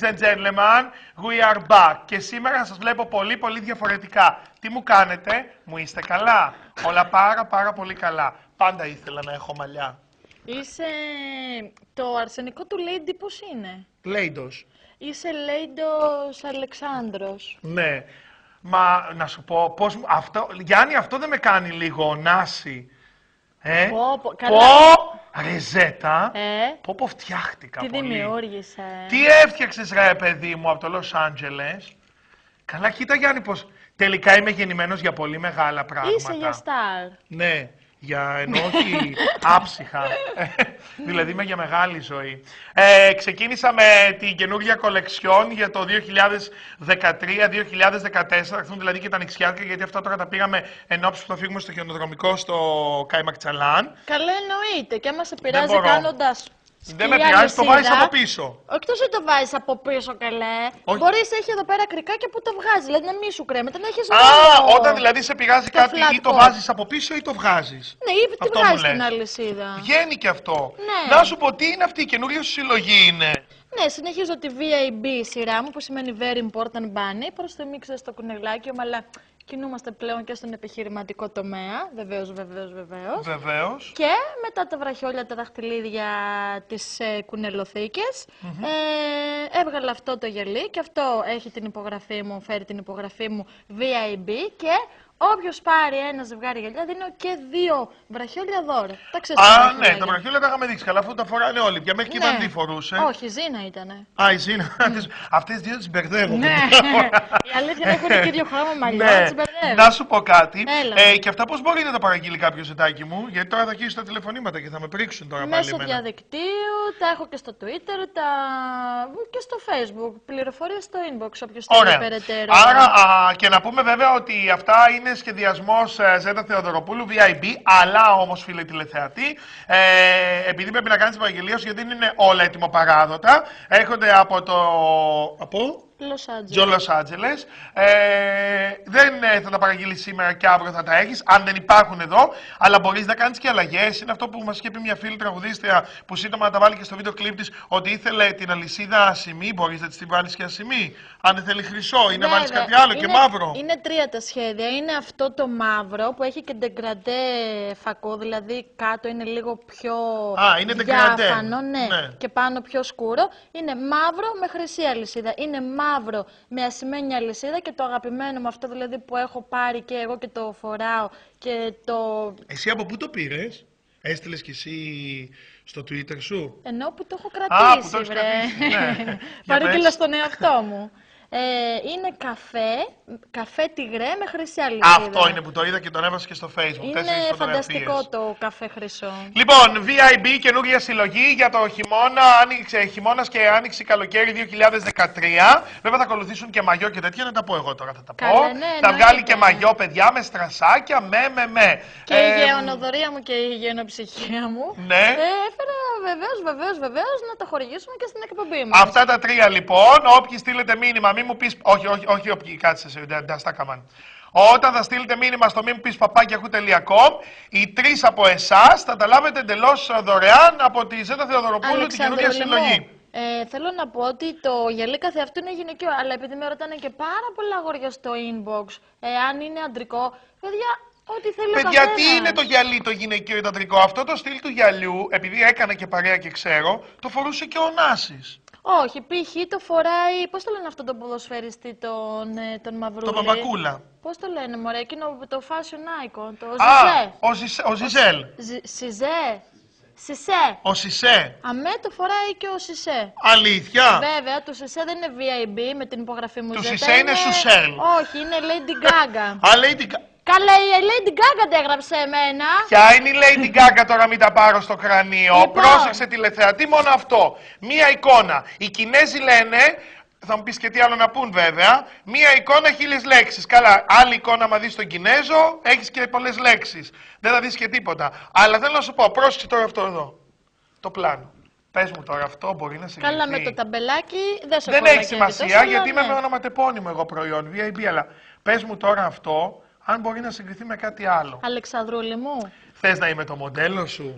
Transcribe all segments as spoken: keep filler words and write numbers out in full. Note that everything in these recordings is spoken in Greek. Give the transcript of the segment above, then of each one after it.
and gentlemen, we are back. Και σήμερα σας βλέπω πολύ πολύ διαφορετικά. Τι μου κάνετε, μου είστε καλά? Όλα πάρα πάρα πολύ καλά. Πάντα ήθελα να έχω μαλλιά. Είσαι... Το αρσενικό του Lady πώς είναι? Λέιντος. Είσαι Λέιντος Αλεξάνδρος. Ναι. Μα να σου πω, πώς... αυτό... Γιάννη, αυτό δεν με κάνει λίγο νάση? Ε? Πω, πω, καλά. Πω, Ρεζέτα. Ε? Πω, πω, φτιάχτηκα Τι πολύ. δημιούργησε. Τι έφτιαξες ρε παιδί μου από το Λος Άντζελες? Καλά, κοίτα Γιάννη πως τελικά είμαι γεννημένος για πολύ μεγάλα πράγματα. Είσαι για στάρ. Ναι, για ενώ όχι άψυχα. Δηλαδή είμαι για μεγάλη ζωή. Ε, ξεκίνησα με την καινούργια κολεξιόν για το δύο χιλιάδες δεκατρία δύο χιλιάδες δεκατέσσερα. Έρθουν δηλαδή και τα νηξιάτικα, γιατί αυτά τώρα τα πήγαμε εν ώψη που θα φύγουμε στο χιονοδρομικό στο Καϊμακτσαλάν. Καλά εννοείται. Και άμα σε πειράζει μπορώ. κάνοντας... Δεν με πειράζει, το βάζεις από πίσω. Εκτός ότι το βάζεις από πίσω, καλέ. Όχι. Μπορείς, έχει εδώ πέρα κρικάκια που το βγάζει. Δηλαδή να μην σου κρέμεται, να έχεις Α, ρόλο. όταν δηλαδή σε πειράζει το κάτι flat ή το top. βάζεις από πίσω ή το βγάζεις. Ναι, ή τη Αυτό μου βγάζεις λες. την αλυσίδα. Βγαίνει και αυτό. Ναι. Να σου πω, τι είναι αυτή η καινούργια σου συλλογή είναι? Ναι, συνεχίζω τη βι άι μπι σειρά μου που σημαίνει Very Important Bunny. Προς το μίξα στο κουνελάκι μου, αλλά κινούμαστε πλέον και στον επιχειρηματικό τομέα. Βεβαίως, βεβαίως, βεβαίως. Βεβαίως. Και μετά τα βραχιόλια, τα δαχτυλίδια, τις ε, κουνελοθήκες, mm-hmm. ε, έβγαλα αυτό το γυαλί και αυτό έχει την υπογραφή μου, φέρει την υπογραφή μου βι άι μπι και όποιος πάρει ένα ζευγάρι γυαλιά δίνω και δύο βραχιόλια δώρα. Τα ξέρεις? Α, ναι, τα βραχιόλια τα είχαμε δείξει. Καλά, αφού τα φοράνε όλοι. Για μέχρι και Ναι. ήταν τι φορούσε. Όχι, Ζήνα ήτανε. Α, η Ζήνα. Αυτές δύο τις μπερδεύω. Ναι, η αλήθεια είναι έχουν και ίδιο χρώμα μαλλιά, Ναι. τις μπερδεύω. Να σου πω κάτι. Έλα. Ε, και αυτά πώς μπορεί να τα παραγγείλει κάποιο ζετάκι μου? Γιατί τώρα θα αρχίσει τα τηλεφωνήματα και θα με πρίξουν τώρα πάλι Μέσω εμένα. διαδικτύου, τα έχω και στο Twitter, τα... και στο Facebook. Πληροφορίες στο inbox, όποιος θέλει Ωραία. περαιτέρω. Άρα, α, και να πούμε βέβαια ότι αυτά είναι σχεδιασμός ε, Ζέτα Θεοδωροπούλου, βι άι μπι, αλλά όμως φίλε τηλεθεατή, ε, επειδή πρέπει να κάνεις την παραγγελία σου, γιατί δεν είναι όλα έτοιμο παράδοτα, έρχονται από το... Από... Los Los Angeles. Ε, δεν ε, θα τα παραγγείλεις σήμερα και αύριο θα τα έχεις, αν δεν υπάρχουν εδώ, αλλά μπορείς να κάνεις και αλλαγές. Είναι αυτό που μας είχε πει μια φίλη τραγουδίστρια που σύντομα να τα βάλει και στο βίντεο κλιπ της, ότι ήθελε την αλυσίδα ασημή. Μπορείς να της την βάλεις και ασημή. Αν δεν θέλει χρυσό ή να βάλεις κάτι άλλο είναι, και μαύρο. Είναι τρία τα σχέδια. Είναι αυτό το μαύρο που έχει και ντεγκραντέ φακό, δηλαδή κάτω είναι λίγο πιο Α, είναι ντεγκραντέ. διάφανο, ναι, Ναι. και πάνω πιο σκούρο. Είναι μαύρο με χρυσή αλυσίδα. Είναι μαύρο με ασημένια αλυσίδα και το αγαπημένο με αυτό δηλαδή που έχω πάρει και εγώ και το φοράω και το... Εσύ από πού το πήρες? Έστειλες κι εσύ στο Twitter σου? Ενώ που το έχω Α, κρατήσει, που το έχεις βρε. κρατήσει, ναι. Για Παρήγγειλα πες. στον εαυτό μου. Ε, είναι καφέ, καφέ τυγρέ με χρυσή αλυσίδα. Αυτό είναι που το είδα και τον έβασα και στο Facebook. Είναι Τέσσερις φωτογραφίες. φανταστικό το καφέ χρυσό. Λοιπόν, βι άι μπι, καινούργια συλλογή για το χειμώνα, άνοιξε, χειμώνας και άνοιξη καλοκαίρι δύο χιλιάδες δεκατρία. Βέβαια θα ακολουθήσουν και μαγιό και τέτοια, να τα πω εγώ τώρα, θα τα πω. Καλά, ναι, θα βγάλει εννοείται. και μαγιό, παιδιά, με στρασάκια, με, με, με. Και Ε, η γεωνοδορία μου και η υγιενοψυχία μου. Ναι. Ε, έφερα βεβαίως, βεβαίως, βεβαίως να τα χορηγήσουμε και στην εκπομπή μας. Αυτά τα τρία λοιπόν, όποιοι στείλετε μήνυμα, μην μου πεις, όχι, όχι, όχι, όποιοι, κάτσε, σε, δεν τα κάμαν. Όταν θα στείλετε μήνυμα στο μη μου πεις παπάκια yahoo τελεία com, οι τρεις από εσάς θα τα λάβετε εντελώς δωρεάν από τη Ζέτα Θεοδωροπούλου την καινούργια συλλογή. Ε, θέλω να πω ότι το γυαλί καθε αυτού είναι γυναικείο, αλλά επειδή με ρωτάνε και πάρα πολλά αγόρια στο inbox, ε, αν είναι αντρικό, παιδιά, ό,τι θέλει ο Παιδιά, καθένας. τι είναι το γυαλί το γυναικείο ή το αντρικό? Αυτό το στυλ του γυαλιού, επειδή έκανα και παρέα και ξέρω, το φορούσε και ο Νάσης. Όχι, π.χ. το φοράει, πώς το λένε αυτό το ποδοσφαιριστή, τον, ε, τον Μαυρούλη. Το Παπακούλα. Πώς το λένε, μωρέ, εκείνο το fashion icon, το Α, Ζιζέ. ο, Ζιζε, ο Ζιζέλ. Ζι- Σιζέ. Σισέ. Ο Σισέ. Αμέ το φοράει και ο Σισέ. Αλήθεια. Βέβαια, το Σισέ δεν είναι βι άι μπι με την υπογραφή μου. Το Ζέτα, Σισέ είναι Σουσέλ. Όχι, είναι Lady Gaga. Α, Lady Ga- Καλά, η Lady Gaga τα έγραψε εμένα. Ποια είναι η Lady Gaga τώρα, μην τα πάρω στο κρανίο. Λοιπόν. Πρόσεξε τηλεθεατή, μόνο αυτό. Μία εικόνα. Οι Κινέζοι λένε, θα μου πεις και τι άλλο να πούν βέβαια, μία εικόνα χίλιες λέξεις. Καλά, άλλη εικόνα μα δεις τον Κινέζο, έχεις και πολλές λέξεις. Δεν θα δεις και τίποτα. Αλλά θέλω να σου πω, πρόσεξε τώρα αυτό εδώ. Το πλάνο. Πες μου τώρα, αυτό μπορεί να συγκριθεί? Καλά, με το ταμπελάκι δεν σε Δεν κόλλα έχει και σημασία, τόσο, αλλά γιατί είμαι ναι. με ονοματεπώνυμο εγώ προϊόν, βι άι μπι, αλλά πες μου τώρα αυτό, αν μπορεί να συγκριθεί με κάτι άλλο. Αλεξανδρούλη μου. Θες να είμαι το μοντέλο σου?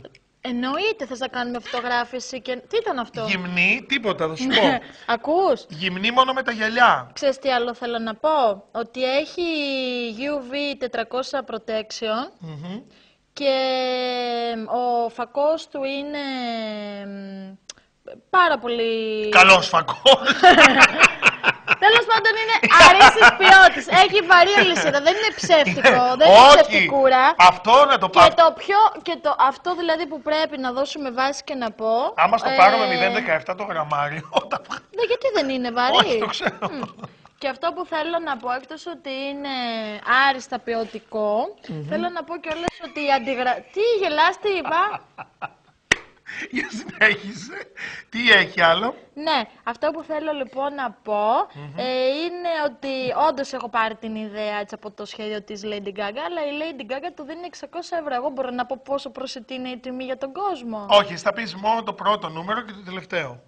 Εννοείται, θες να κάνουμε φωτογράφηση και... Τι ήταν αυτό? Γυμνή, τίποτα, θα σου πω. Ακούς? Γυμνή μόνο με τα γυαλιά. Ξέρεις τι άλλο θέλω να πω? Ότι έχει γιου βι τετρακόσια protection Mm-hmm. και ο φακός του είναι πάρα πολύ... Καλός φακός. Τέλος πάντων είναι αρίστης ποιότητας. Έχει βαρύ αλυσίδα, δεν είναι ψεύτικο, δεν είναι ψευτικούρα. Αυτό να το πάρουμε. Και το πιο, και το, αυτό δηλαδή που πρέπει να δώσουμε βάση και να πω... Άμα στο ε, πάρουμε μηδέν κόμμα δεκαεπτά το γραμμάριο, όταν... Ναι, γιατί δεν είναι βαρύ. Όχι, το ξέρω. Mm. Και αυτό που θέλω να πω, εκτός ότι είναι άριστα ποιοτικό, mm-hmm. θέλω να πω κιόλας ότι η αντιγρα... Τι γελάς, τι είπα? Για συνέχισε. Τι έχει άλλο? Ναι, αυτό που θέλω λοιπόν να πω mm-hmm. ε, είναι ότι όντως έχω πάρει την ιδέα έτσι, από το σχέδιο της Lady Gaga, αλλά η Lady Gaga το δίνει εξακόσια ευρώ. Εγώ μπορώ να πω πόσο προσιτή είναι η τιμή για τον κόσμο. Όχι, θα πεις μόνο το πρώτο νούμερο και το τελευταίο.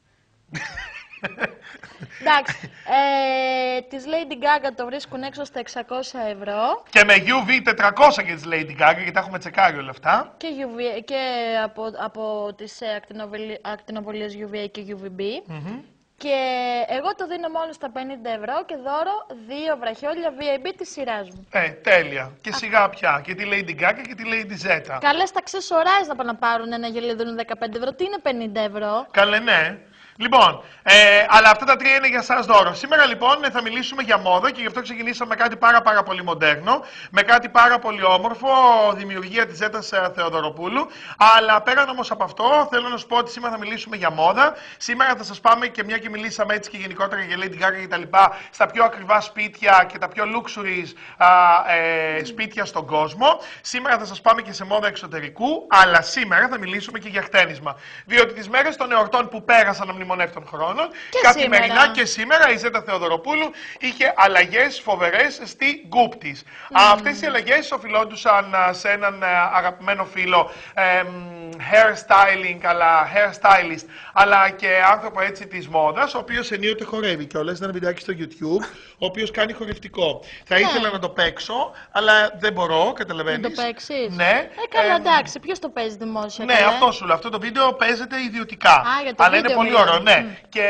Εντάξει, ε, της Lady Gaga το βρίσκουν έξω στα εξακόσια ευρώ. Και με γιου βι τετρακόσια και της Lady Gaga, γιατί τα έχουμε τσεκάρει όλα αυτά. Και, γιου βι, και από, από τις ακτινοβολίες γιου βι έι και γιου βι μπι. Mm-hmm. Και εγώ το δίνω μόνο στα πενήντα ευρώ και δώρο δύο βραχιόλια βι άι μπι της σειράς μου. Ε, τέλεια. Και σιγά πια. Και τη Lady Gaga και τη Lady Z. Καλέ στα accessorize να πάνε να πάρουν ένα γελίο, δίνουν δεκαπέντε ευρώ. Τι είναι πενήντα ευρώ? Καλέ, ναι. Λοιπόν, ε, αλλά αυτά τα τρία είναι για σας δώρο. Σήμερα λοιπόν θα μιλήσουμε για μόδα και γι' αυτό ξεκινήσαμε με κάτι πάρα πάρα πολύ μοντέρνο, με κάτι πάρα πολύ όμορφο, δημιουργία της Ζέτας Θεοδωροπούλου. Αλλά πέραν όμως από αυτό, θέλω να σου πω ότι σήμερα θα μιλήσουμε για μόδα. Σήμερα θα σας πάμε και μια και μιλήσαμε έτσι και γενικότερα για Lady Gaga και τα λοιπά, στα πιο ακριβά σπίτια και τα πιο luxuries α, ε, σπίτια στον κόσμο. Σήμερα θα σας πάμε και σε μόδα εξωτερικού, αλλά σήμερα θα μιλήσουμε και για χτένισμα. Διότι τις μέρες των εορτών που πέρασαν μνημονεύτων χρόνων, και καθημερινά σήμερα. και σήμερα η Ζέτα Θεοδωροπούλου είχε αλλαγές φοβερές στη γκουπ της. Mm. Αυτές οι αλλαγές οφειλόντουσαν σε έναν αγαπημένο φίλο ε, hair styling, αλλά hair stylist, αλλά και άνθρωπο έτσι της μόδας, ο οποίος ενίοτε χορεύει κιόλας, ένα βιντεάκι στο YouTube, ο οποίος κάνει χορευτικό. Θα ναι. ήθελα να το παίξω, αλλά δεν μπορώ, καταλαβαίνεις. Να το παίξεις? Ναι. Ε, καλά, ε, εντάξει, ποιος το παίζει δημόσια? Ναι, καλά? αυτό σου λέω. Αυτό το βίντεο παίζεται ιδιωτικά. Α, για το αλλά βίντεο είναι πολύ μιλάμε. ωραίο, ναι. Mm. Και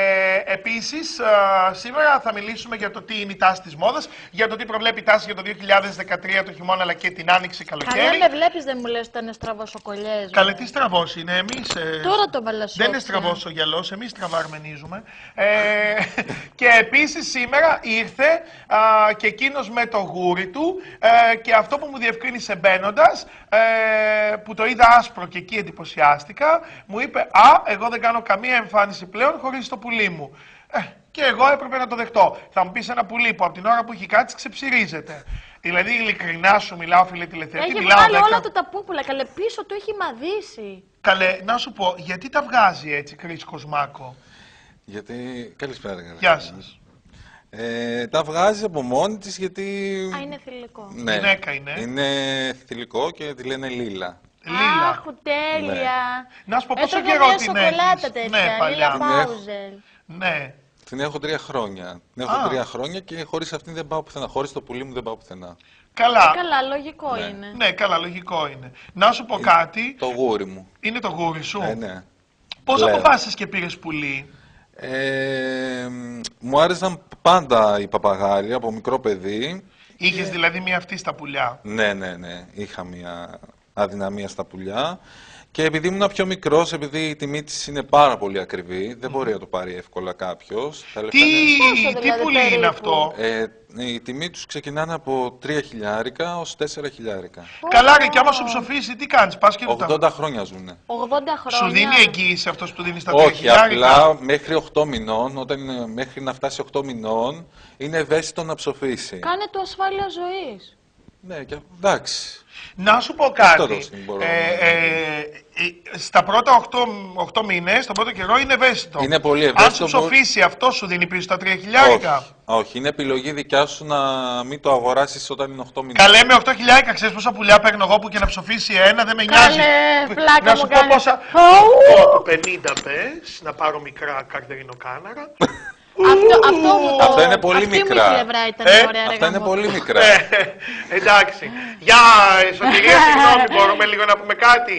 επίσης, α, σήμερα θα μιλήσουμε για το τι είναι η τάση της μόδας, για το τι προβλέπει η τάση για το δύο χιλιάδες δεκατρία το χειμώνα, αλλά και την άνοιξη καλοκαίρι. Καλά, με βλέπεις, δεν μου λες ότι είναι στραβός ο κολλιές. Καλέ, τι στραβός είναι, εμείς. Ε, Τώρα το βαλασσό. δεν είναι στραβός ο γυαλός, εμείς τραβαρμενίζουμε. Ε, και επίσης σήμερα ήρθε α, και εκείνος με το γούρι του ε, και αυτό που μου διευκρίνησε μπαίνοντας, ε, που το είδα άσπρο και εκεί εντυπωσιάστηκα, μου είπε «Α, εγώ δεν κάνω καμία εμφάνιση πλέον χωρίς το πουλί μου». Ε, και εγώ έπρεπε να το δεχτώ. Θα μου πεις ένα πουλί που από την ώρα που έχει κάτσει ξεψυρίζεται. Δηλαδή, ειλικρινά σου μιλάω, φίλε τηλεθεατή. Έχει μιλάω βγάλει δέκα... όλα του τα πούπουλα. Καλέ, πίσω του έχει μαδίσει. Καλέ, να σου πω, γιατί τα βγάζει έτσι, Κρίς Κοσμάκο? Γιατί. Καλησπέρα, καλά. Γεια σας. Ε, τα βγάζει από μόνη της γιατί. Α, είναι θηλυκό. Ναι, Γυναίκα είναι. Είναι θηλυκό και τη λένε Λίλα. Λίλα. Αχ, τέλεια. Ναι. Να σου πω πόσο Έτρωγα καιρό μια την σοκολάτα έχεις? τέτοια, Ναι, παλιά. Λίλα Πάουζελ. Ναι. Την έχω τρία χρόνια. Την έχω Α. τρία χρόνια και χωρίς αυτήν δεν πάω πουθενά. Χωρίς το πουλί μου δεν πάω πουθενά. Καλά. Καλά, λογικό Ναι. είναι. Ναι, καλά, λογικό είναι. Να σου πω κάτι. Το γούρι μου. Είναι το γούρι σου. Ε, ναι. Πώς Λέω. αποφάσισες και πήρες πουλί? Ε, μου άρεσαν πάντα οι παπαγάλοι από μικρό παιδί. Είχες δηλαδή μία αυτή στα πουλιά. Ναι, ναι, ναι. Είχα μια αδυναμία στα πουλιά. Και επειδή ήμουν πιο μικρός, επειδή η τιμή της είναι πάρα πολύ ακριβή, δεν μπορεί να το πάρει εύκολα κάποιος. Τα λεφτά Τι, είναι- Πόσο τι δηλαδή πουλί είναι περίπου? αυτό? Ε, η τιμή τους ξεκινάνε από τρία χιλιάρικα ως τέσσερα χιλιάρικα. Καλά ρε, και άμα σου ψοφήσει, τι κάνεις, πας και του ογδόντα χρόνια ζουνε. ογδόντα χρόνια. Σου δίνει εγγύηση αυτός που δίνει στα τρία Όχι, χιλιάρικα? απλά μέχρι οκτώ μηνών, όταν είναι, μέχρι να φτάσει οκτώ μηνών, είναι ευαίσθητο να ψοφήσει. Κάνε του ασφάλεια ζωής. Ναι, και, εντάξει. Να σου πω Αυτό κάτι. το μπορώ Ε, να- ε, ε, στα πρώτα οκτώ μήνες, στον πρώτο καιρό είναι ευαίσθητο. Είναι πολύ Αν ευαίσθητο, σου ψοφήσει, αυτό σου δίνει πίσω τα τρία χιλιάρικα. Όχι, όχι, είναι επιλογή δικιά σου να μην το αγοράσεις όταν είναι οκτώ μηνών. Καλέ, με οκτώ χιλιάρικα, ξέρεις πόσα πουλιά παίρνω εγώ που και να ψοφήσει ένα, δεν με νοιάζει. Καλέ, πλάκα Να μου σου πω κάνεις. πόσα. Αου! Ω, πενήντα πες, να πάρω μικρά καρδερινοκάναρα. Αυτό, αυτό μου το... Αυτά είναι πολύ αυτή μικρά. Μου η πλευρά ήταν Ε, ωραία, ρε Αυτά είναι γαμό. πολύ μικρά. Ε, εντάξει. Γεια, Σωτηρία, συγγνώμη, μπορούμε λίγο να πούμε κάτι.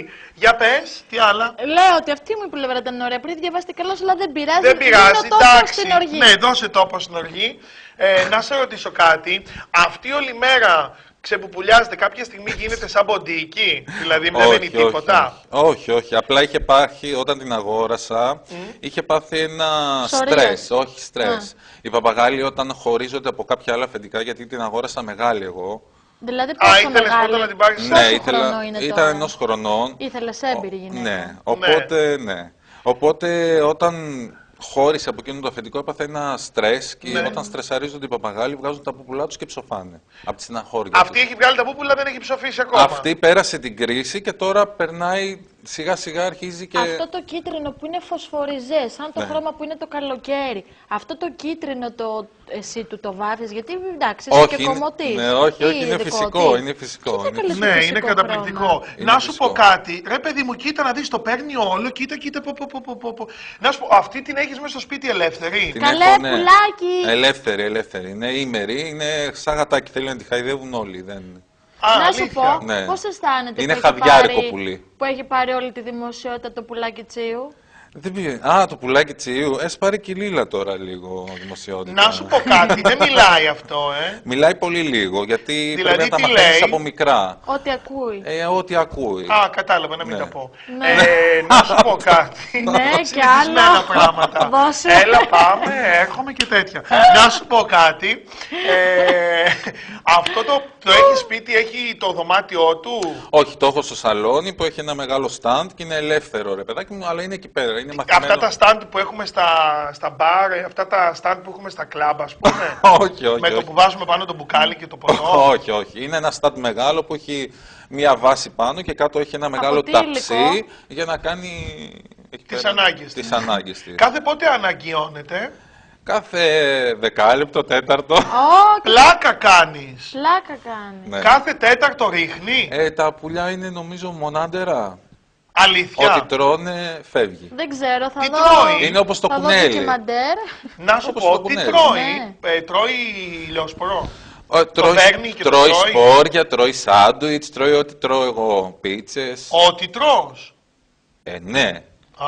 Για πες, τι άλλα. Λέω ότι αυτή μου η πλευρά ήταν ωραία. Πριν διαβάσετε καλώς, αλλά δεν πειράζει. Δεν πειράζει, δίνω τόπο εντάξει. στην οργή. Ναι, δώσε τόπο στην οργή. Ε, να σε ρωτήσω κάτι. Αυτή όλη μέρα ξεπουπουλιάζεται, κάποια στιγμή γίνεται σαν ποντίκι, δηλαδή δεν μένει τίποτα. Όχι, όχι, όχι. Απλά είχε πάθει, όταν την αγόρασα, mm. είχε πάθει ένα στρες, όχι στρες. Mm. Οι παπαγάλοι όταν χωρίζονται από κάποια άλλα αφεντικά, γιατί την αγόρασα μεγάλη εγώ. Δηλαδή πόσο Α, ήθελες μεγάλη, πρώτα να την πάρεις. Ναι, πόσο ήθελα, χρόνο είναι ήταν τώρα? ενός χρονών. Ήθελες έμπειρη γυναίκα. Ναι, οπότε ναι. Οπότε όταν χώρισε από εκείνο το αφεντικό, έπαθε ένα στρες και ναι. όταν στρεσαρίζονται οι παπαγάλοι βγάζουν τα πούπουλά τους και ψοφάνε. Από τη στεναχώρια. Αυτή έχει βγάλει τα πούπουλα, δεν έχει ψοφήσει ακόμα. Αυτή πέρασε την κρίση και τώρα περνάει σιγά σιγά αρχίζει και. Αυτό το κίτρινο που είναι φωσφοριζέ, σαν το ναι. χρώμα που είναι το καλοκαίρι. Αυτό το κίτρινο το εσύ του το βάφεις, γιατί εντάξει, είσαι όχι, και κομμωτής. Ναι, όχι, όχι, είναι φυσικό, τι? είναι φυσικό. Κοίτα, Είναι... Ναι, φυσικό είναι καταπληκτικό. χρώμα. Να Είναι σου φυσικό. πω κάτι. Ρε παιδί μου, κοίτα να δεις, το παίρνει όλο. Κοίτα, κοίτα, πω, πω, πω, πω, πω. Να σου πω, αυτή την έχεις μέσα στο σπίτι ελεύθερη. Την Καλέ, έχω, ναι. πουλάκι. Ελεύθερη, ελεύθερη. Είναι ήμερη, είναι σαν γατάκι. Θέλει να τη χαϊδεύουν όλοι. Δεν... Α, Να αλήθεια. σου πω, Ναι. πώς αισθάνεται Είναι που, έχει χαδιάρικο πάρει, πουλί. που έχει πάρει όλη τη δημοσιότητα το πουλάκι Τσίου. Δεν πήγε. Α, το πουλάκι Τσιού. Έσπαρε πάρει και η Λίλα τώρα λίγο δημοσιότητα. Να σου πω κάτι, δεν μιλάει αυτό, ε. Μιλάει πολύ λίγο, γιατί Δηλαδή, πρέπει να τα τι μαθαίνεις λέει? από μικρά. Ό,τι ακούει. Ε, ό,τι ακούει. Α, κατάλαβα, να μην Ναι. τα πω. Ναι. Ε, να σου πω κάτι. Ναι, και Συνηθισμένα άλλο. πράγματα. Δώσε. Έλα, πάμε, έρχομαι και τέτοια. Να σου πω κάτι. Ε, αυτό το, το έχει σπίτι, έχει το δωμάτιό του. Όχι, το έχω στο σαλόνι που έχει ένα μεγάλο stand και είναι ελεύθερο, ρε παιδάκι μου, αλλά είναι εκεί πέρα. Είναι μαθημένο. Αυτά τα stand που έχουμε στα, στα μπαρ, ε, αυτά τα stand που έχουμε στα κλαμπ, ας πούμε. όχι, όχι. Με το όχι. που βάζουμε πάνω το μπουκάλι και το ποτό. όχι, όχι. Είναι ένα stand μεγάλο που έχει μία βάση πάνω και κάτω έχει ένα μεγάλο τι ταψί υλικό? για να κάνει εκεί Τις πέρα ανάγκες τις της. ανάγκες της. Κάθε πότε αναγκαιώνεται. Κάθε δεκάλεπτο, τέταρτο. Ω, και Πλάκα κάνεις. πλάκα κάνει. Ναι. Κάθε τέταρτο ρίχνει. Ε, τα πουλιά είναι νομίζω μονάντερα. Αλήθεια. Ό,τι τρώνε φεύγει. Δεν ξέρω, θα Τι δω. τρώει? Είναι όπως το θα κουνέλι. δω ντοκιμαντέρ. Να σου Όπως πω, το τι κουνέλι. τρώει. Ναι. Ε, τρώει λεωσπορό. Ε, τρώει παίρνει και το τρώει τρώει. σπόρια, τρώει σάντουιτς, τρώει ό,τι τρώω εγώ. Πίτσες. Ό,τι τρως. Ε, ναι. Α,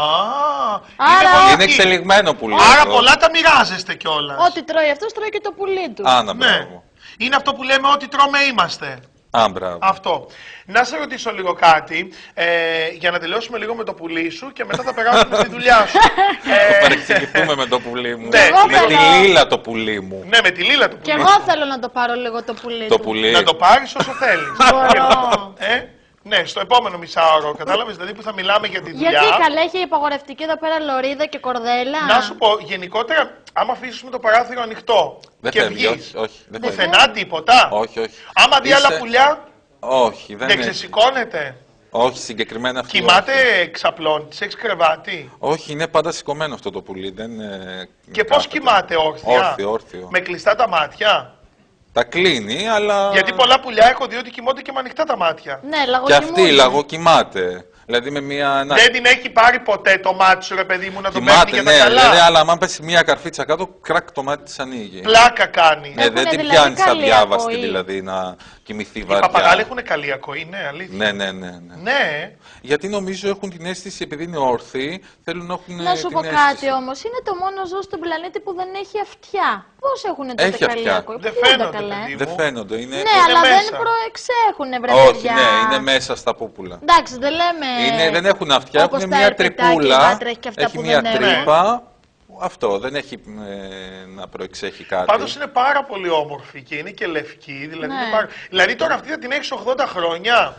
Άρα- είναι πολύ Είναι εξελιγμένο πουλί. Άρα αυτό. πολλά τα μοιράζεστε κιόλας. Ό,τι τρώει αυτός τρώει και το πουλί του. Άνα, Ναι. μπράβο. Είναι αυτό που λέμε ότι τρώμε είμαστε. Α, μπράβο. Αυτό. Να σε ρωτήσω λίγο κάτι, ε, για να τελειώσουμε λίγο με το πουλί σου και μετά θα περάσουμε στη δουλειά σου. Θα παρεξηγηθούμε με το πουλί μου. Ναι, εγώ με τη θέλω. Λίλα το πουλί μου. Ναι, με τη Λίλα το Και πουλί. εγώ θέλω να το πάρω λίγο το πουλί Το του. πουλί. Να το πάρεις όσο θέλεις. Μπορώ. Ε, ναι, στο επόμενο μισάωρο, κατάλαβες, δηλαδή που θα μιλάμε για τη δουλειά. Γιατί καλά έχει υπαγορευτική εδώ πέρα λωρίδα και κορδέλα. Να σου πω, γενικότερα, άμα αφήσουμε το παράθυρο ανοιχτό Δεν και φεύγει, βγεις, όχι, όχι. Δεν φεύγει. πουθενά τίποτα. Όχι, όχι. Άμα δει άλλα Είσαι- πουλιά, Όχι, δεν δεν είναι. ξεσηκώνεται. Όχι, συγκεκριμένα αυτή. Κοιμάται όχι. ξαπλώνει, έχεις κρεβάτι. Όχι, είναι πάντα σηκωμένο αυτό το πουλί. Δεν, ε, Και πώς κάθεται. κοιμάται όρθια. Όρθιο, όρθιο. Με κλειστά τα μάτια. Τα κλείνει, αλλά. Γιατί πολλά πουλιά έχω δει ότι κοιμώνται και με ανοιχτά τα μάτια. Ναι, Και λαγοκοιμούνται. αυτή λαγοκοιμάται. Δηλαδή με μία. Να... Δεν την έχει πάρει ποτέ το μάτι σου, ρε παιδί μου, να το παίρνει Κοιμάται, για ναι, τα καλά. δηλαδή, αλλά άμα πέσει μία καρφίτσα κάτω, κρακ το μάτι της ανοίγει. Πλάκα κάνει. Ναι, Έχουνε δεν την δηλαδή πιάνει σαν καλή διάβαστη ακοή. δηλαδή να κοιμηθεί Οι βαριά. παπαγάλοι έχουν καλή ακοή, ναι, αλήθεια. Ναι, ναι, ναι, ναι. Ναι. Γιατί νομίζω έχουν την αίσθηση, επειδή είναι όρθιοι, θέλουν να έχουν Να σου την πω αίσθηση. κάτι όμως, είναι το μόνο ζώο στον πλανήτη που δεν έχει αυτιά. Πώς έχουν τότε Έχει καλή αυτιά. ακοή, Δεν πού τα φαίνονται, καλέ. παιδί. Δεν φαίνονται. Είναι... Ναι, αλλά δεν μέσα. προεξέχουνε βρε Όχι, παιδιά. ναι, είναι μέσα στα πούπουλα. Εντάξει, δεν λέμε. Είναι, δεν έχουν αυτιά, όπως έχουν τα μια ερπετά και η τρυπούλα. γάτρα έχει και αυτά Έχει που μια δεν έχουν. τρύπα. Αυτό δεν έχει ε, να προεξέχει κάτι. Πάντως είναι πάρα πολύ όμορφη και είναι και λευκή. Δηλαδή, Ναι. είναι πάρα... δηλαδή τώρα αυτή θα την έχεις ογδόντα χρόνια.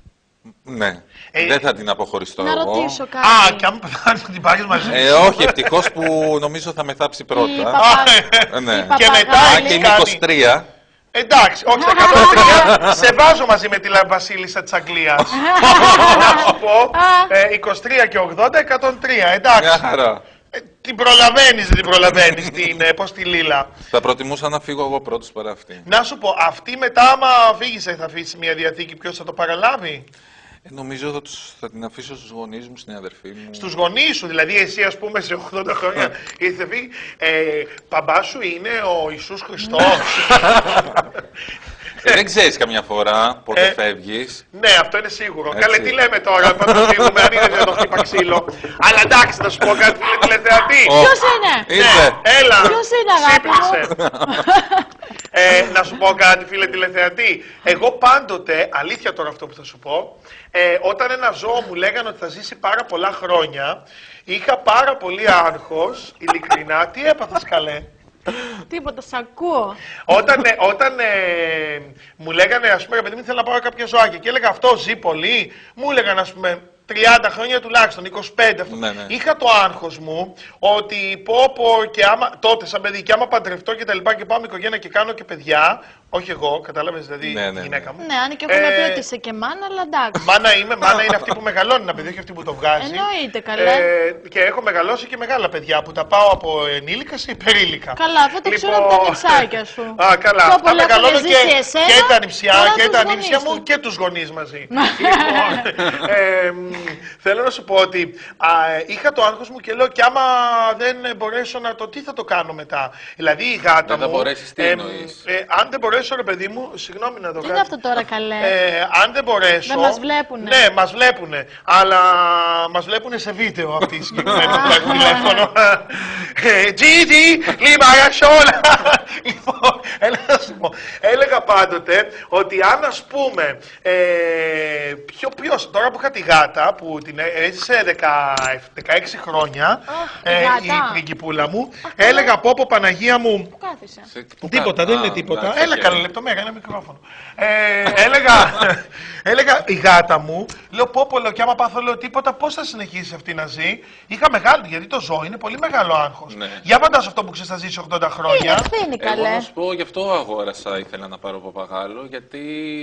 Ναι. Ε, δεν θα την αποχωριστώ Να εγώ. ρωτήσω κάτι. Α, και αν θα την πάρεις μαζί Ε, όχι, ευτυχώς που νομίζω θα με θάψει Οι πρώτα. παπα- Ε, ναι. οι Και μετά παπαγάλοι- Α, και είμαι κάνει. είκοσι τρία. Εντάξει, όχι στα εκατόν τρία, σε βάζω μαζί με τη Λα- Βασίλισσα της Αγγλίας. Να σου πω, ε, είκοσι τρία και ογδόντα, εκατόν τρία, Μια εντάξει. χαρά. Ε, την προλαβαίνεις, δεν την προλαβαίνεις, την, ε, πώς τη Λίλα. Θα προτιμούσα να φύγω εγώ πρώτος παρά αυτή. Να σου πω, αυτή μετά άμα φύγεις θα αφήσει μια διαθήκη, ποιος θα το παραλάβει. Ε, νομίζω θα, τους, θα την αφήσω στους γονείς μου, στην αδερφή μου. Στους γονείς σου, δηλαδή εσύ ας πούμε σε ογδόντα χρόνια ήρθε φύγει, ε, παμπά σου είναι ο Ιησούς Χριστός. Δεν ξέρεις καμιά φορά πότε ε, φεύγεις. Ναι, αυτό είναι σίγουρο. Έτσι. Καλέ, τι λέμε τώρα, πάντα το φύγουμε, αν είναι το χτύπα ξύλο. Αλλά εντάξει, να σου πω κάτι, φίλε τηλεθεατή. Ποιος είναι? Ναι, έλα. Ποιος είναι, αγάπη μου? ε, να σου πω κάτι, φίλε τηλεθεατή. Εγώ πάντοτε, αλήθεια τώρα αυτό που θα σου πω, ε, όταν ένα ζώο μου λέγανε ότι θα ζήσει πάρα πολλά χρόνια, είχα πάρα πολύ άγχος, ειλικρινά. Τι έπαθες, καλέ? Τίποτα, σ' ακούω. Όταν, ε, όταν ε, μου λέγανε, ας πούμε, παιδί μου, θέλω να πάω κάποια ζωάκια και έλεγα αυτό ζει πολύ, μου έλεγαν, ας πούμε, τριάντα χρόνια τουλάχιστον, είκοσι πέντε. Αυτό. Ναι, ναι. Είχα το άγχος μου ότι πω πω και άμα, τότε σαν παιδί και άμα παντρευτώ και τα λοιπά και πάω με οικογένεια και κάνω και παιδιά, όχι εγώ, κατάλαβες, δηλαδή ναι, ναι, η γυναίκα μου. Ναι, αν και έχουν πει ότι είσαι και μάνα, αλλά εντάξει. Μάνα είμαι, μάνα είναι αυτή που μεγαλώνει ένα παιδί, όχι αυτή που το βγάζει. Εννοείται, καλά. Ε, και έχω μεγαλώσει και μεγάλα παιδιά που τα πάω από ενήλικα σε υπερήλικα. Καλά, αυτό το ξέρω από τα νηψάκια σου. Α, καλά. Πιο Αυτά μεγαλώνω και, εσένα, και τα νηψιά και τα νηψιά του. μου και τους γονείς μαζί. Λοιπόν, ε, θέλω να σου πω ότι α, είχα το άγχος μου και λέω και άμα δεν μπορέσω να το, τι θα το κάνω μετά. Δηλαδή η γάτα δεν μου. θα μπορέσεις, τι ε, εννοείς? ε, αν δεν μπορέσω, ρε παιδί μου, συγγνώμη να το κάνω. Είναι αυτό τώρα, καλέ. Ε, αν δεν μπορέσω. Δεν μας βλέπουνε. Ναι, μας βλέπουνε. Αλλά μας βλέπουνε σε βίντεο αυτοί οι συγκεκριμένοι που έχουν τηλέφωνο. Τζίτι, λίμαρα σόλα. Λοιπόν, έλεγα πάντοτε ότι αν ας πούμε. Ε, ποιο, ποιος, τώρα που είχα τη γάτα που την έζησε δεκαέξι χρόνια, oh, ε, η πριγκιπούλα μου, oh, έλεγα πω πω Παναγία μου. Πού κάθισε? Τίποτα, δεν είναι τίποτα. Έλα καλά λεπτομέρεια, ένα μικρόφωνο. Ε, έλεγα, έλεγα η γάτα μου, λέω πω πω, λέω, και άμα πάθω λέω τίποτα, πώς θα συνεχίσει αυτή να ζει. Είχα μεγάλο, γιατί το ζώο είναι πολύ μεγάλο άγχος. Ναι. Για φαντάσου αυτό που ξέρεις θα ζήσει ογδόντα χρόνια. Είναι ευθύνη, καλέ. Εγώ να σου πω, γι' αυτό αγόρασα, ήθελα να πάρω παπαγάλο, γιατί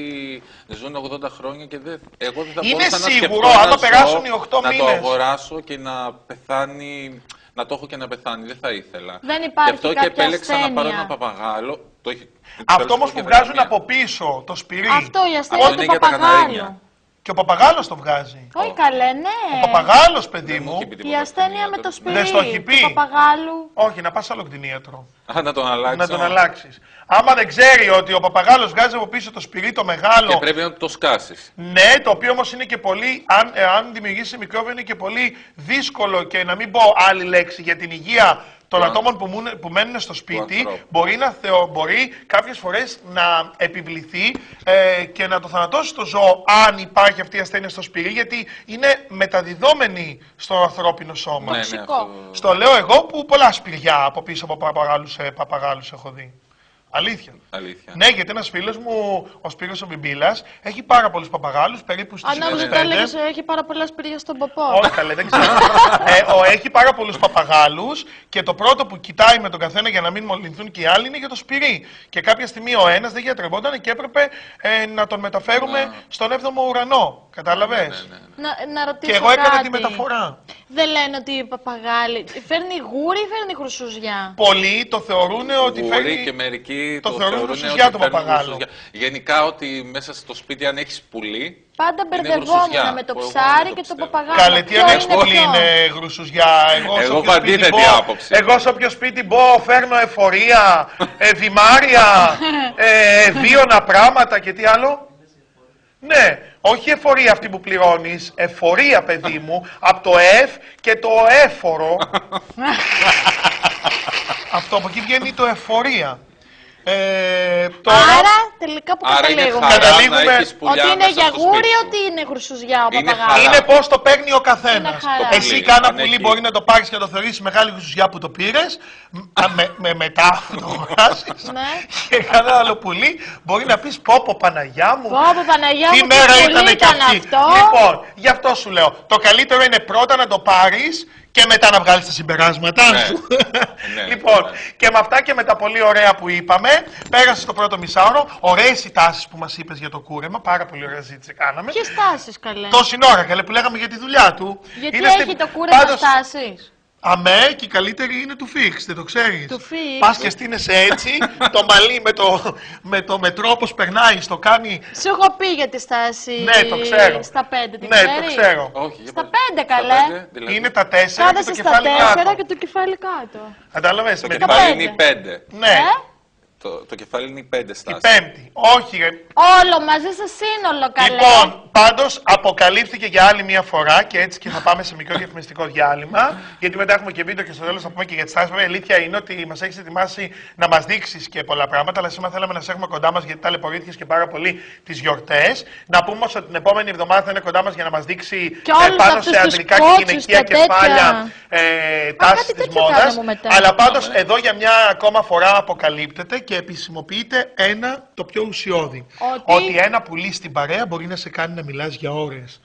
ζουν ογδόντα χρόνια και δεν, εγώ δεν θα είναι μπορούσα σίγουρο, να σκεφτώ άμα περάσουν οι οκτώ να μήνες. το αγοράσω και να πεθάνει, να το έχω και να πεθάνει, δεν θα ήθελα. Δεν υπάρχει γι' αυτό κάποια και επέλεξα ασθένεια. να πάρω ένα παπαγάλο. Το έχει, αυτό όμως που βγάζουν από πίσω, το σπυρί. Αυτό η ασθένεια του παπαγάλου. Και ο παπαγάλος το βγάζει. Όχι καλέ, ναι. Ο παπαγάλος, παιδί μου. Η ασθένεια με το σπυρί. Δεν στο έχει πει. Του παπαγάλου. Όχι, να πας άλλο κτηνίατρο. Α, να τον αλλάξεις. Να τον αλλάξεις. Άμα δεν ξέρει ότι ο παπαγάλος βγάζει από πίσω το σπυρί το μεγάλο. Και πρέπει να το σκάσεις. Ναι, το οποίο όμως είναι και πολύ, αν, αν δημιουργήσει μικρόβιο, είναι και πολύ δύσκολο και να μην πω άλλη λέξη για την υγεία των yeah. ατόμων που, μουν, που μένουν στο σπίτι, yeah. μπορεί, να θεω, μπορεί κάποιες φορές να επιβληθεί ε, και να το θανατώσει το ζώο αν υπάρχει αυτή η ασθένεια στο σπυρί, γιατί είναι μεταδιδόμενη στο ανθρώπινο σώμα. Ναι, ναι, αυτό... Στο λέω εγώ που πολλά σπηριά από πίσω από παπαγάλους, ε, παπαγάλους έχω δει. Αλήθεια. Αλήθεια. Ναι, γιατί ένας φίλος μου, ο Σπύρος ο Μπιμπίλας, έχει πάρα πολλούς παπαγάλους, περίπου στις είκοσι πέντε. Αν νόμιζα ότι έχει πάρα πολλά σπήρια στον ποπό. Όχι καλέ, δεν ξέρω. ε, ο, έχει πάρα πολλούς παπαγάλους και το πρώτο που κοιτάει με τον καθένα για να μην μολυνθούν και οι άλλοι είναι για το σπυρί. Και κάποια στιγμή ο ένας δεν γιατρευόταν και έπρεπε ε, να τον μεταφέρουμε να. στον έβδομο ουρανό. Κατάλαβες. Ναι, ναι, ναι. Να, να ρωτήσω και εγώ έκανα κάτι. τη μεταφορά. Δεν λένε ότι οι παπαγάλοι φέρνει γούρι ή φέρνει χρυσουζιά? Πολλοί το θεωρούν ότι γούρι φέρνει... και μερικοί το, το θεωρούν θεωρούν χρυσουζιά το παπαγάλο. Γενικά ότι μέσα στο σπίτι αν έχεις πουλί. Πάντα μπερδευόμουν με το ψάρι και το παπαγάλο. Καλέ, τι αν έχεις πουλί είναι γρουσουζιά. Εγώ, εγώ έχω αντίθετη άποψη. Εγώ σε όποιο σπίτι μπω φέρνω εφορία, ε, δημάρια, ε, βίωνα πράγματα και τι άλλο. Ναι, όχι εφορία αυτή που πληρώνεις, εφορία παιδί μου, από το εφ και το έφορο. Αυτό από εκεί βγαίνει το εφορία. Ε, τώρα... Άρα τελικά που Άρα καταλήγουμε. Καταλήγουμε ότι είναι για γούρι ή ότι είναι χρυσουζιά ο παπαγάλος? Είναι πώς το παίρνει ο καθένας. Εσύ κάνα πουλί ανέχει. μπορεί να το πάρεις και να το θεωρήσεις μεγάλη χρυσουζιά που το πήρες, με, με μετά το αγοράσεις. Και κανένα άλλο πουλί μπορεί να πεις πω πω Παναγιά μου, πω πω Παναγιά τι μου, μέρα τι ήταν πουλί και ήταν αυτή. αυτό. Λοιπόν, γι' αυτό σου λέω, το καλύτερο είναι πρώτα να το πάρεις και μετά να βγάλεις τα συμπεράσματά ναι. σου. ναι, λοιπόν, ναι. και με αυτά και με τα πολύ ωραία που είπαμε, πέρασε το πρώτο μισάωρο. Ωραίες οι τάσεις που μας είπες για το κούρεμα, πάρα πολύ ωραία ζήτηση κάναμε. Ποιες τάσεις καλέ? Τόση ώρα καλέ που λέγαμε για τη δουλειά του. Γιατί είναι έχει στη... το κούρεμα Πάντως... στάσεις? Αμέ, και η καλύτερη είναι του Fix, δεν το ξέρεις. Του Fix. Πας και στείνεσαι έτσι, το μαλλί με το, με το μετρό όπως περνάει, στο κάνει... Σου έχω πει για τη στάση ναι, το ξέρω. Στα πέντε, την ναι, ξέρεις? το ξέρω. Όχι, στα πέντε καλέ. Στα πέντε, δηλαδή. Είναι τα τέσσερα κάθεσαι και το κεφάλι στα τέσσερα κάτω. και το κεφάλι κάτω. Κατάλαβες. Το με κεφάλι πέντε. είναι πέντε. Ναι. Ε? Το, το κεφάλι είναι η πέντε στάση. Η πέμπτη. Όχι, ρε. Όλο μαζί σε σύνολο, καλέ. Λοιπόν, πάντως αποκαλύφθηκε για άλλη μια φορά και έτσι και θα πάμε σε μικρό διαφημιστικό διάλειμμα. Γιατί μετά έχουμε και βίντεο και στο τέλος θα πούμε και για τις τάσεις. Βέβαια, η αλήθεια είναι ότι μας έχεις ετοιμάσει να μας δείξεις και πολλά πράγματα. Αλλά σήμερα θέλαμε να σε έχουμε κοντά μας γιατί ταλαιπωρήθηκες και πάρα πολύ τις γιορτές. Να πούμε όμως ότι την επόμενη εβδομάδα θα είναι κοντά μας για να μας δείξει ε, πάνω σε αντρικά και γυναικεία κεφάλια ε, τάσεις της μόδας. Αλλά πάντως εδώ για μια ακόμα φορά αποκαλύπτεται και επισημοποιείται ένα το πιο ουσιώδη. Ότι... ότι ένα πουλί στην παρέα μπορεί να σε κάνει να μιλάς για ώρες.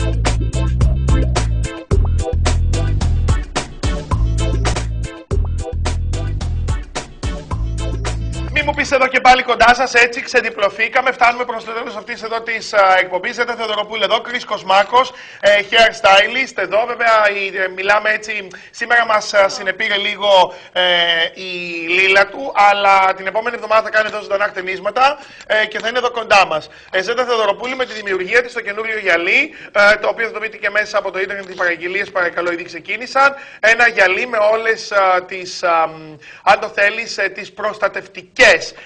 Μη μου πεις εδώ και πάλι κοντά σας, έτσι ξεδιπλωθήκαμε. Φτάνουμε προς το τέλος αυτής εδώ της uh, εκπομπής. Ζέτα Θεοδωροπούλου εδώ, Κρίς Κοσμάκος, ε, hair stylist εδώ. Βέβαια ε, μιλάμε έτσι, σήμερα μας uh, συνεπήρε λίγο ε, η Λίλα του, αλλά την επόμενη εβδομάδα θα κάνει εδώ ζωντανά χτενίσματα ε, και θα είναι εδώ κοντά μας. Ε, Ζέτα Θεοδωροπούλου με τη δημιουργία της στο καινούριο γυαλί, ε, το οποίο θα το δείτε και μέσα από το ίντερνετ, οι παραγγελίες παρακαλώ ήδη ξεκίνησαν. Ένα γυαλί με όλες uh, τις, uh, αν το θέλεις, uh, τις προστατευτικές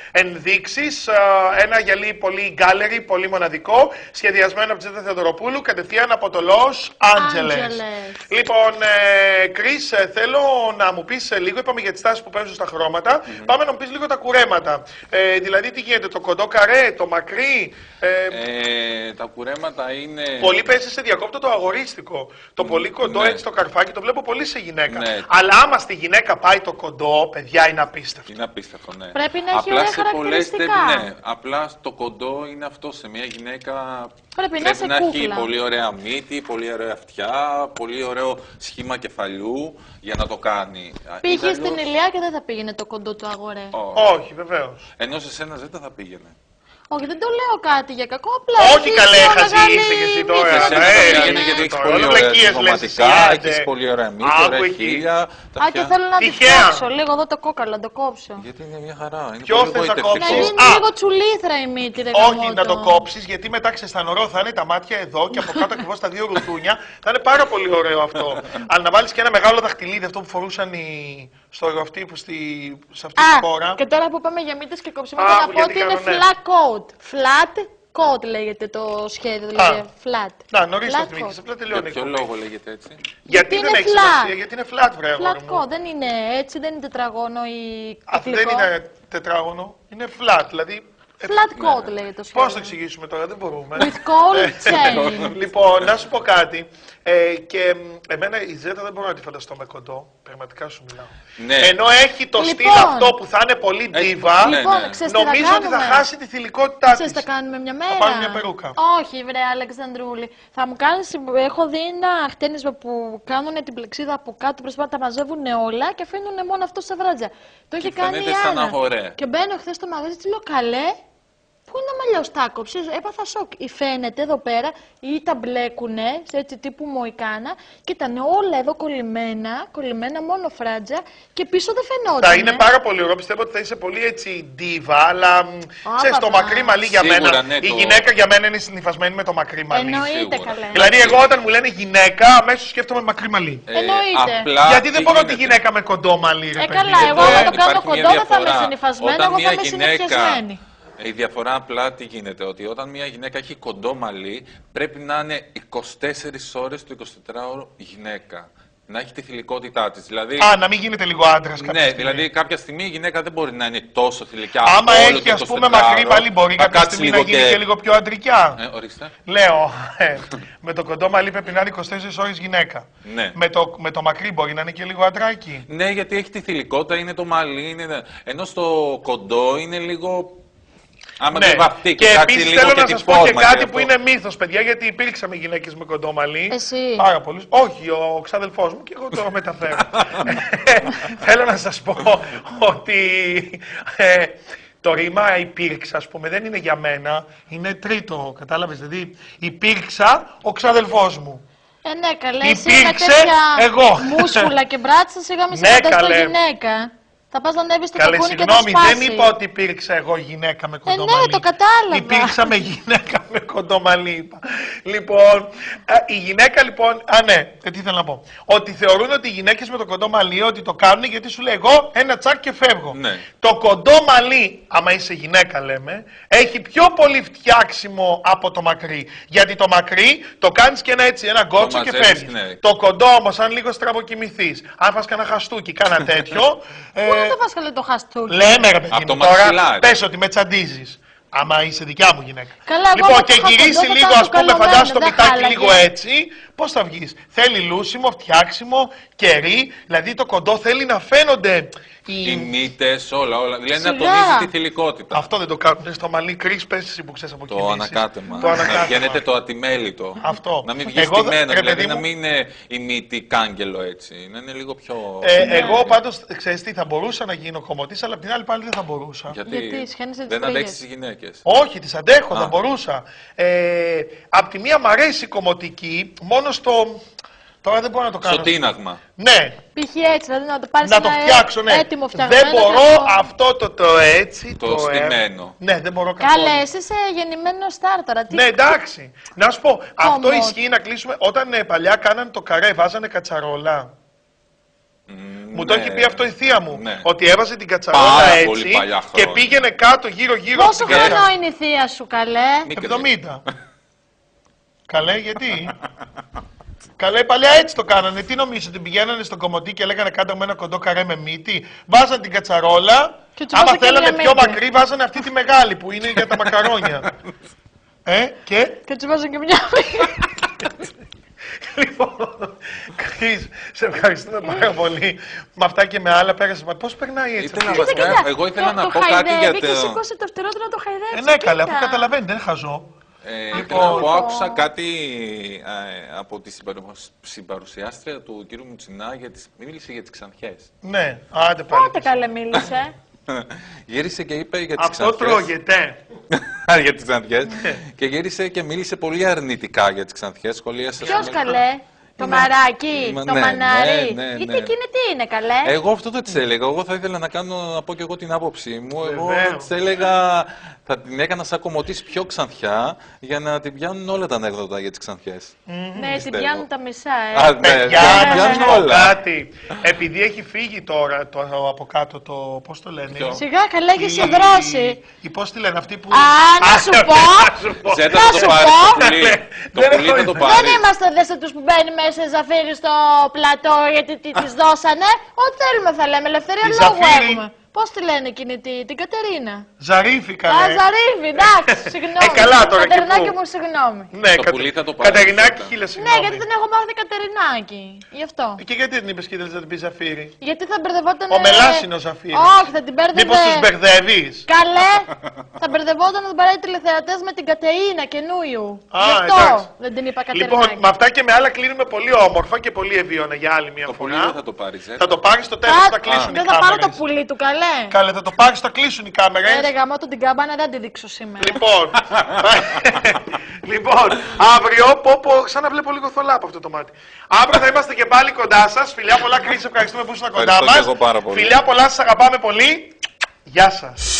ενδείξεις, ένα γυαλί πολύ γκάλερι, πολύ μοναδικό, σχεδιασμένο από τη Ζέτα Θεοδωροπούλου, κατευθείαν από το Los Angeles. Λοιπόν, Κρίς, ε, θέλω να μου πεις λίγο, είπαμε για τις τάσεις που παίζουν στα χρώματα, mm-hmm. πάμε να μου πεις λίγο τα κουρέματα. Ε, δηλαδή, τι γίνεται, το κοντό καρέ, το μακρύ. Ε, ε, τα κουρέματα είναι... Πολύ παίζει σε διακόπτω το αγορίστικο. Το mm, πολύ κοντό, ναι. έτσι το καρφάκι, το βλέπω πολύ σε γυναίκα. Ναι. Αλλά άμα στη γυναίκα πάει το κοντό, παιδιά, είναι απίστευτο. Είναι απίστευτο, ναι. Πρέπει να έχει ωραία χαρακτηριστικά. Ναι, απλά το κοντό είναι αυτό σε μια γυναίκα. Πρέπει, πρέπει να, να έχει πολύ ωραία μύτη, πολύ ωραία αυτιά, πολύ ωραίο σχήμα κεφαλιού για να το κάνει. Πήγε στην Ηλιά και δεν θα πήγαινε το κοντό του αγορέ. Oh. Όχι, βεβαίως. Ενώ σε σένα Ζέτα θα πήγαινε. Όχι, δεν το λέω κάτι για κακό, απλά. Όχι καλέ, χαζί είσαι και εσύ τώρα. Πήγαινε γιατί έχεις πολύ ωραία σωματικά, έχεις πολύ ωραία μύτη, ωραία χείλια. Α, και θέλω να τη κόψω λίγο εδώ το κόκαλο, να το κόψω. Γιατί είναι μια χαρά. Ποιο θες να κόψεις? Να είναι λίγο τσουλήθρα η μύτη, ρε. Όχι, να το κόψεις, γιατί μετά ξεστανωρώ θα είναι τα μάτια εδώ και από κάτω ακριβώς τα δύο ρουθούνια. Θα είναι πάρα πολύ ωραίο αυτό. Αλλά να βάλεις και ένα μεγάλο δαχτυλίδι, αυτό που φορούσαν στο αυτή σε αυτή τη χώρα. Και τώρα που πάμε για μύτες και κόψιματα, να πω ότι είναι flat coat. Flat coat λέγεται το σχέδιο, δηλαδή flat. Να, νωρίς το θυμήθηκες, απλά τελειώνει. Για ποιο λόγο λέγεται έτσι? Γιατί δεν έχει σημασία, γιατί είναι flat, βρε αγόρι μου. Flat coat, δεν είναι έτσι, δεν είναι τετράγωνο ή κυκλικό. Αυτό δεν είναι τετράγωνο, είναι flat, δηλαδή... Flat coat ναι. λέγεται το σχέδιο. Πώς το εξηγήσουμε τώρα, δεν μπορούμε. With cold chain. Λοιπόν, να σου πω κάτι. Ε, και εμένα η Ζέτα δεν μπορώ να τη φανταστώ με κοντό. Πραγματικά σου μιλάω. Ναι. Ενώ έχει το λοιπόν, στυλ αυτό που θα είναι πολύ ντίβα, λοιπόν, ναι. νομίζω ότι θα χάσει τη θηλυκότητά της. Ξέρεις, θα κάνουμε μια μέρα. Θα πάρουμε μια περούκα. Όχι, βρε Αλεξανδρούλη. Θα μου κάνεις, έχω δει ένα χτένισμα που κάνουν την πλεξίδα από κάτω, προσπαθούν να τα μαζεύουν όλα και αφήνουν μόνο αυτό σε βράτζα. Το είχε κάνει η Άννα. Και μπαίνω χθες στο μαγαζί, τη λέω καλέ. Πού είναι ο μαλλιός τα κόψες, έπαθα σοκ. Φαίνεται εδώ πέρα ή τα μπλέκουνε σε έτσι τύπου μοϊκάνα και ήταν όλα εδώ κολλημένα, κολλημένα μόνο φράτζα και πίσω δεν φαινόταν. Θα είναι πάρα πολύ ωραίο, πιστεύω ότι θα είσαι πολύ έτσι ντίβα, αλλά ξέρεις το μακρύ μαλλί για Σίγουρα, μένα. Ναι, η το... γυναίκα για μένα είναι συνυφασμένη με το μακρύ μαλλί. Εννοείται καλά. Δηλαδή εγώ όταν μου λένε γυναίκα, αμέσως σκέφτομαι μακρύ μαλλί. Ε, Εννοείται. Απλά γιατί δεν μπορώ τη γυναίκα με κοντό μαλλί, ρε ε, παιδί. καλά, εγώ όταν το κάνω κοντό δεν θα είμαι συνυφασμένη, εγώ θα είμαι συνεφιασμένη. Η διαφορά απλά τι γίνεται, ότι όταν μια γυναίκα έχει κοντό μαλλί, πρέπει να είναι είκοσι τέσσερις ώρες το εικοσιτετράωρο γυναίκα. Να έχει τη θηλυκότητά της. Δηλαδή... Α, να μην γίνεται λίγο άντρας κάποια Ναι, στιγμή. δηλαδή κάποια στιγμή η γυναίκα δεν μπορεί να είναι τόσο θηλυκιά. Άμα έχει ας πούμε μακρύ μαλλί, μπορεί κάποια στιγμή να γίνει και... και λίγο πιο αντρικιά. Ε, ορίστε. Λέω, ε, με το κοντό μαλλί πρέπει να είναι είκοσι τέσσερις ώρες γυναίκα. Ναι. Με το, με το μακρύ μπορεί να είναι και λίγο αντράκι. Ναι, γιατί έχει τη θηλυκότητα, είναι το μαλλί. Είναι... Ενώ στο κοντό είναι λίγο. Άμα ναι. βαφτεί και, και επίσης θέλω να σας πω και κάτι που αυτό. είναι μύθος, παιδιά, γιατί υπήρξαμε γυναίκες με κοντό μαλλί. Εσύ. Πάρα πολλούς. Όχι, ο ξαδελφός μου και εγώ το μεταφέρω. Θέλω να σας πω ότι ε, το ρήμα υπήρξα, ας πούμε, δεν είναι για μένα, είναι τρίτο, κατάλαβες, δηλαδή υπήρξα ο ξαδελφός μου. Ε, ναι, καλέ, υπήρξε εσύ με τέτοια εγώ. μούσκουλα και μπράτσα, σιγά μη σε φανταστώ γυναίκα. Θα πας να ανέβεις στο Καλέ, τακούνι και θα συγγνώμη, σπάσει. δεν είπα ότι υπήρξα εγώ γυναίκα με κοντό ναι, μαλλί. το κατάλαβα. Υπήρξα με γυναίκα με κοντό μαλλί, είπα. Λοιπόν, α, η γυναίκα λοιπόν, α ναι, τι ήθελα να πω. Ότι θεωρούν ότι οι γυναίκες με το κοντό μαλλί ότι το κάνουν γιατί σου λέει εγώ ένα τσάκ και φεύγω. Ναι. Το κοντό μαλλί, άμα είσαι γυναίκα λέμε, έχει πιο πολύ φτιάξιμο από το μακρύ. Γιατί το μακρύ το κάνεις και ένα έτσι, ένα γκότσο και μαζεύεις, φεύγεις. ναι. Το κοντό όμως, αν λίγο στραβοκοιμηθείς, αν φας κανένα χαστούκι, κάνα τέτοιο. Πού να το φας καλέ το χαστούκι. Λέμε ρε παιδί Από το μου, τώρα μαξιλάρι. πες ότι με τσαντίζεις. Άμα είσαι δικιά μου γυναίκα. Καλά, εγώ λοιπόν, άμα και το είχα γυρίσει κοντό, θα λίγο, ήταν ας πούμε, καλωμένο, φαντάσου το δεν μυτάκι χάλαγε. λίγο έτσι, πώς θα βγεις. Θέλει λούσιμο, φτιάξιμο, κερί, δηλαδή το κοντό θέλει να φαίνονται οι... Οι μύτες, όλα, όλα. Δηλαδή να Σιγά. τονίζει τη θηλυκότητα. Αυτό δεν το κάνουν στο μαλλί, κρίς, πες εσύ που ξέρεις από Το κινήσεις. ανακάτεμα. Το Να ανακάτεμα. βγαίνετε το ατιμέλιτο. Αυτό. Να μην βγει Εγώ, στημένο, ρε, δηλαδή παιδί να μου, μην είναι η μύτη κάγκελο έτσι. Να είναι λίγο πιο. Ε, εγώ πάντως, ξέρεις τι, θα μπορούσα να γίνω κομμωτής, αλλά απ' την άλλη πάλι δεν θα μπορούσα. Γιατί, Γιατί σχένεσαι τις δεν τρίγες. αντέχεις τις γυναίκες. Όχι, τις αντέχω, Α. θα μπορούσα. Ε, απ' τη μία μ' αρέσει η κομμωτική, μόνο στο... Τώρα δεν μπορώ να το κάνω. Στο τίναγμα. Ναι, Π.χ. έτσι, δηλαδή να το πάρεις να το ένα φτιάξω, ναι. έτοιμο φτιαγμένο. Δεν μπορώ και να το- αυτό το, το έτσι, Το το, ε, στημένο. Ναι, δεν μπορώ καθόλου. Καλέ, εσύ είσαι γεννημένο στάρ τώρα. Τι... Ναι, εντάξει. Να σου πω, αυτό Όμως. ισχύει να κλείσουμε. Όταν ε, παλιά κάνανε το καρέ, βάζανε κατσαρόλα. Μου το Ναι. έχει πει αυτό η θεία μου. Ναι. Ότι έβαζε την κατσαρόλα Πάρα πολύ έτσι παλιά και χρόνια. πήγαινε κάτω γύρω-γύρω Πόσο από την κατσαρόλα. χρόνο είναι η θεία σου, καλέ. Μικρή. εβδομήντα. Καλέ, γιατί. Καλέ, παλιά έτσι το κάνανε. Τι νομίζω, ότι πηγαίνανε στον κομμωτή και λέγανε κάντε με ένα κοντό καρέ με μύτη. Βάζαν την κατσαρόλα. Και του Άμα βάζανε και θέλανε μια πιο μύτη. μακρύ, βάζανε αυτή τη μεγάλη που είναι για τα μακαρόνια. ε, και. Και του βάζω και μια Λοιπόν, Κρίς, σε ευχαριστούμε πάρα πολύ. Με αυτά και με άλλα πέρασε. Μα πώς περνάει έτσι. Ήθελα αυτή η- βασικά- Κοίτα, εγώ ήθελα το- να το πω κάτι χαϊδεύει για και το- σηκώσε το φτερό του να το χαϊδέψει. Ε, ναι, καλά, αφού κοίτα. καταλαβαίνει, δεν χαζό. Ε, Λοιπόν. ήθελα να πω, άκουσα κάτι ε, από τη συμπαρου- συμπαρουσιάστρια του κύριου Μουτσινά, για τις, μίλησε για τις ξανθιές. Ναι, άντε πάλι. Πότε καλέ μίλησε. Γύρισε και είπε για τις Αυτό ξανθιές. τρώγεται. για τις ξανθιές. Και γύρισε και μίλησε πολύ αρνητικά για τις ξανθιές. Σχολίασε. Ποιο καλέ. Το μαράκι, Μα- το ναι, μανάρι. ναι, ναι, Γιατί ναι. εκείνη τι είναι καλέ. Εγώ αυτό δεν της έλεγα. Εγώ θα ήθελα να, κάνω, να πω και εγώ την άποψή μου. Εγώ Βεβαίως. της έλεγα, θα την έκανα σαν κομμωτής πιο ξανθιά για να την πιάνουν όλα τα ανέκδοτα για τις ξανθιές. Ναι, την πιστεύω. πιάνουν τα μισά, Α, ε. ναι, Παιδιά, τα να πιάνουν σας πω όλα. κάτι. Επειδή έχει φύγει τώρα το, από κάτω το. Πώς το λένε. Ποιο? Σιγά καλέ, έχει Η- συντρώσει. η- Πώς τη λένε, αυτή που. Α, να σου ναι, πω. να σου πω. Ζέτα Να θα το σου πάρει πω. το πουλί. Το Δεν πουλί έχω θα το ιδέα. Δεν πάρει. είμαστε δέστε τους που μπαίνει μέσα η Ζαφύρη στο πλατό γιατί τι της δώσανε. Ό,τι θέλουμε θα λέμε, ελευθερία Τη λόγου Ζαφύρη. έχουμε. Πώς τη λένε εκείνη τη- την Κατερίνα. Ζαρίφη, Α, καλέ. Ζαρίφη, εντάξει, συγγνώμη. Ε, καλά τώρα και Κατερινάκη πού. μου, συγγνώμη. Ναι, Το Κα- πουλί θα το πάρει, Κατερινάκη, Ζέτα. χίλια Ναι, συγγνώμη. γιατί δεν έχω μάθει Κατερινάκη. Γι' αυτό. Και γιατί την είπες και δεν θα την πει Ζαφύρη. Γιατί θα μπερδευόταν. Ο Μελάς είναι ο Ζαφύρης. Όχι, θα την μπέρδευε. Μήπως τους μπερδεύεις. Καλέ, θα μπερδευόταν να τον παράει τηλεθεατές με την Κατερίνα καινούριου. Α, Γι' αυτό εντάξει. δεν την είπα Λοιπόν, Κατερινάκη. με αυτά και με άλλα κλείνουμε πολύ όμορφα και πολύ ευίωνα για άλλη μια Το πουλί φορά. δεν θα το πάρει. Ζέτα. Θα το πάρει στο τέλος, θα κλείσουν οι δεν θα πάρω το κάμερες. πουλί του, καλέ. Καλέ, θα το πάρει, θα κλείσουν οι κάμερες. Ε, ρε γαμώ του την καμπάνα, δεν τη δείξω σήμερα. Λοιπόν, λοιπόν, αύριο, πω, πω, σαν να βλέπω λίγο θολά από αυτό το μάτι. Αύριο θα είμαστε και πάλι κοντά σας. Φιλιά πολλά, Κρίση, ευχαριστούμε που ήσουν κοντά Ευχαριστώ μας. και εγώ πάρα πολύ. Φιλιά πολλά, σας αγαπάμε πολύ. Γεια σας.